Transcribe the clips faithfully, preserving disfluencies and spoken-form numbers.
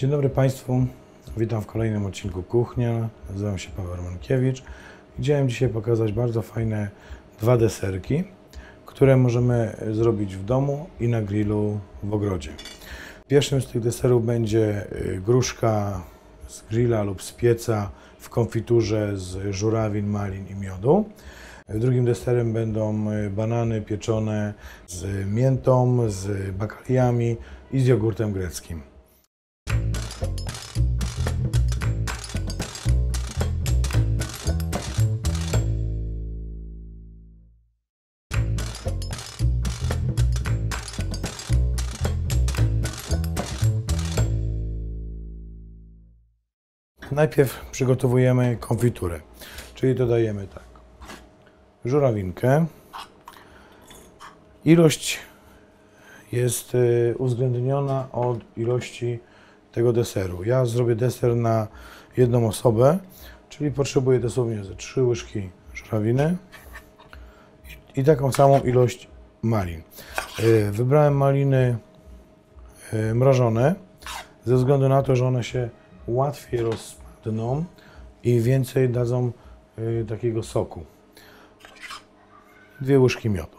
Dzień dobry Państwu, witam w kolejnym odcinku Kuchnia. Nazywam się Paweł Romankiewicz. Chciałem dzisiaj pokazać bardzo fajne dwa deserki, które możemy zrobić w domu i na grillu w ogrodzie. Pierwszym z tych deserów będzie gruszka z grilla lub z pieca w konfiturze z żurawin, malin i miodu. Drugim deserem będą banany pieczone z miętą, z bakaliami i z jogurtem greckim. Najpierw przygotowujemy konfiturę, czyli dodajemy tak, żurawinkę. Ilość jest uwzględniona od ilości tego deseru. Ja zrobię deser na jedną osobę, czyli potrzebuję dosłownie ze trzy łyżki żurawiny i, i taką samą ilość malin. Wybrałem maliny mrożone ze względu na to, że one się łatwiej rozpadną i więcej dadzą y, takiego soku. Dwie łyżki miodu.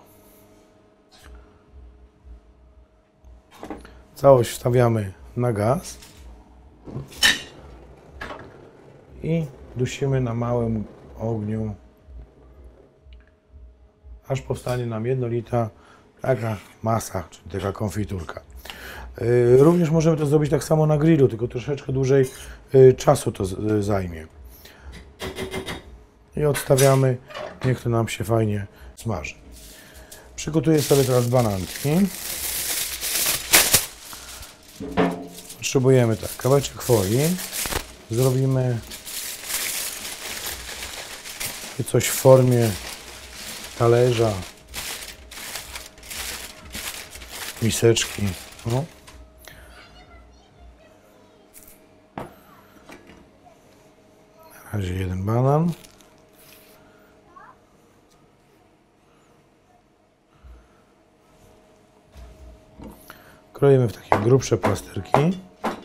Całość wstawiamy na gaz i dusimy na małym ogniu, aż powstanie nam jednolita taka masa, czyli taka konfiturka. Również możemy to zrobić tak samo na grillu, tylko troszeczkę dłużej czasu to zajmie. I odstawiamy, niech to nam się fajnie smaży. Przygotuję sobie teraz bananki. Potrzebujemy tak, kawałeczek folii. Zrobimy coś w formie talerza, miseczki. No. Na razie jeden banan. Kroimy w takie grubsze plasterki.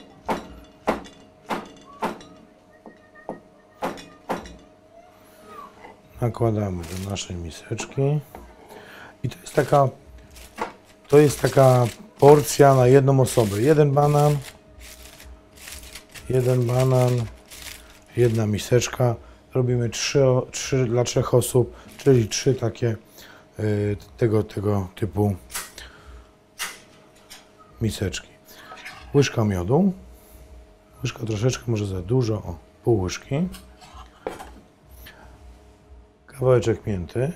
Nakładamy do naszej miseczki. I to jest taka, to jest taka porcja na jedną osobę. Jeden banan, jeden banan, jedna miseczka. Robimy trzy, trzy dla trzech osób, czyli trzy takie y, tego, tego typu miseczki. Łyżka miodu. Łyżka troszeczkę, może za dużo, o pół łyżki. Kawałeczek mięty.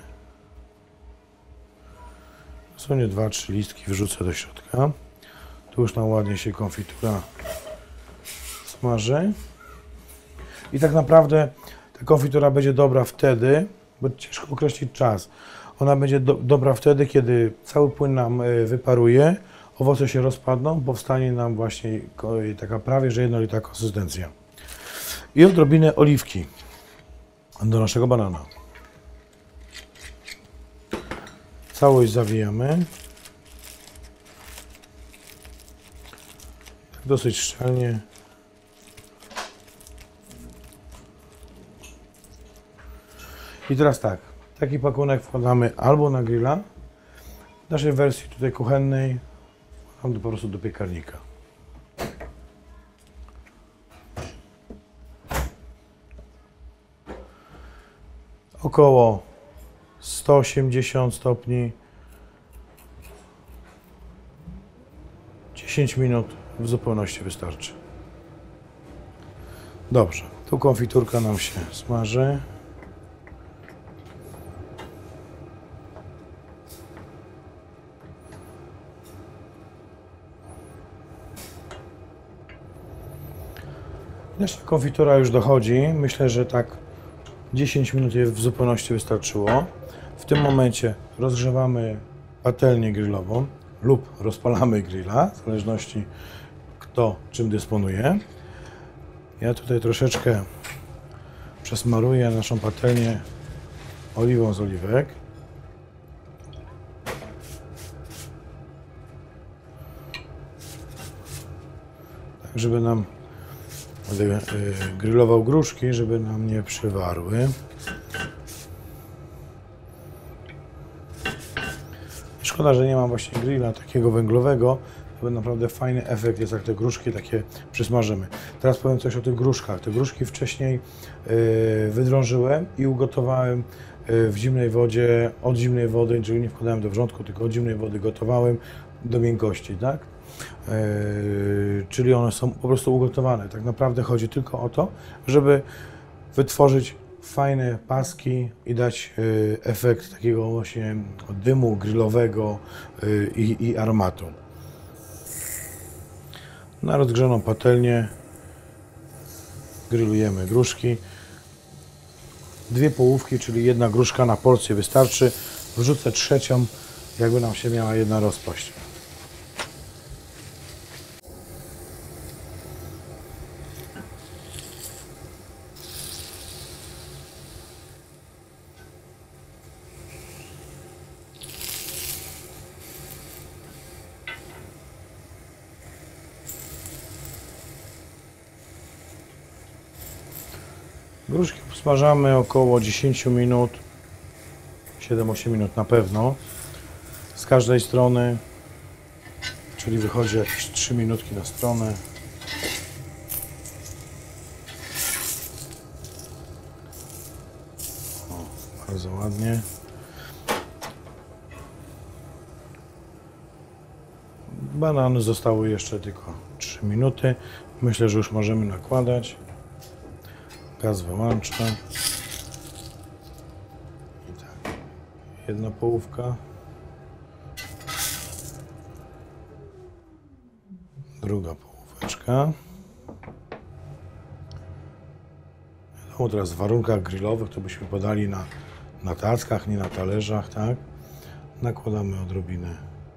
Dosłownie dwa trzy listki wrzucę do środka. Tu już nam ładnie się konfitura smaży. I tak naprawdę ta konfitura będzie dobra wtedy, bo ciężko określić czas. Ona będzie do, dobra wtedy, kiedy cały płyn nam wyparuje, owoce się rozpadną, powstanie nam właśnie taka prawie że jednolita konsystencja. I odrobinę oliwki do naszego banana. Całość zawijamy. Dosyć szczelnie. I teraz tak, taki pakunek wkładamy albo na grilla, w naszej wersji tutaj kuchennej wkładam po prostu do piekarnika. Około sto osiemdziesiąt stopni, dziesięć minut w zupełności wystarczy. Dobrze, tu konfiturka nam się smaży. Nasza konfitura już dochodzi. Myślę, że tak dziesięć minut jej w zupełności wystarczyło. W tym momencie rozgrzewamy patelnię grillową lub rozpalamy grilla, w zależności kto czym dysponuje. Ja tutaj troszeczkę przesmaruję naszą patelnię oliwą z oliwek. żeby nam będę yy, grillował gruszki, żeby nam nie przywarły. Szkoda, że nie mam właśnie grilla takiego węglowego, to naprawdę fajny efekt jest, jak te gruszki takie przysmażymy. Teraz powiem coś o tych gruszkach. Te gruszki wcześniej yy, wydrążyłem i ugotowałem w zimnej wodzie, od zimnej wody, czyli nie wkładałem do wrzątku, tylko od zimnej wody gotowałem do miękkości, tak? Yy, czyli one są po prostu ugotowane. Tak naprawdę chodzi tylko o to, żeby wytworzyć fajne paski i dać yy, efekt takiego właśnie dymu grillowego yy, i, i aromatu. Na rozgrzaną patelnię grillujemy gruszki. Dwie połówki, czyli jedna gruszka na porcję wystarczy. Wrzucę trzecią, jakby nam się miała jedna rozpaść. Gruszki posmażamy około dziesięć minut, siedem osiem minut na pewno, z każdej strony, czyli wychodzi jakieś trzy minutki na stronę. O, bardzo ładnie. Banany zostały jeszcze tylko trzy minuty. Myślę, że już możemy nakładać. Gaz wyłączę. I tak, jedna połówka. Druga połóweczka. Wiadomo, teraz w warunkach grillowych to byśmy podali na, na tackach, nie na talerzach, tak? Nakładamy odrobinę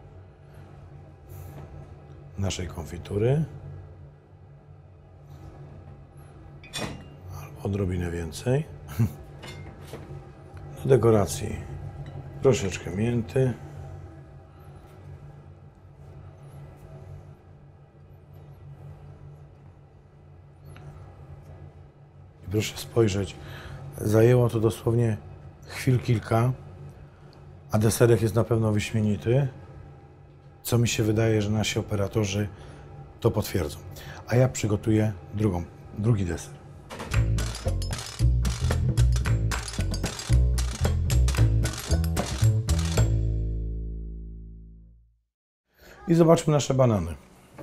naszej konfitury. Odrobinę więcej. Do dekoracji troszeczkę mięty. I proszę spojrzeć, zajęło to dosłownie chwil kilka, a deserek jest na pewno wyśmienity, co mi się wydaje, że nasi operatorzy to potwierdzą. A ja przygotuję drugą, drugi deser. I zobaczmy nasze banany.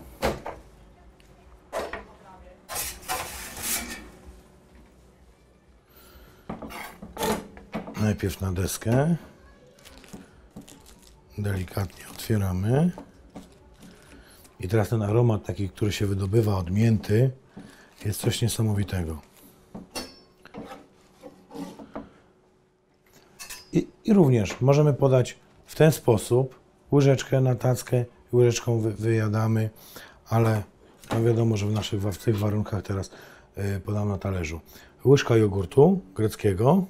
Najpierw na deskę. Delikatnie otwieramy. I teraz ten aromat taki, który się wydobywa od mięty, jest coś niesamowitego. I, i również możemy podać w ten sposób łyżeczkę na tackę. Łyżeczką wy, wyjadamy, ale no wiadomo, że w naszych w tych warunkach teraz y, podam na talerzu. Łyżka jogurtu greckiego,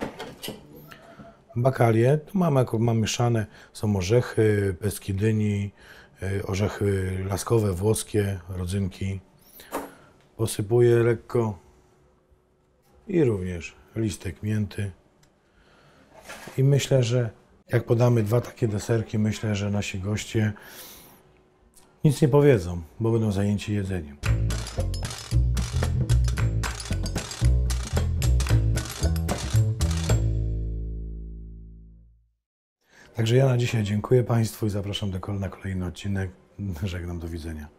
bakalie, tu mamy, mamy mieszane, są orzechy, pestki dyni, y, orzechy laskowe, włoskie, rodzynki. Posypuję lekko i również listek mięty. I myślę, że jak podamy dwa takie deserki, myślę, że nasi goście nic nie powiedzą, bo będą zajęci jedzeniem. Także ja na dzisiaj dziękuję Państwu i zapraszam do, na kolejny odcinek. Żegnam, do widzenia.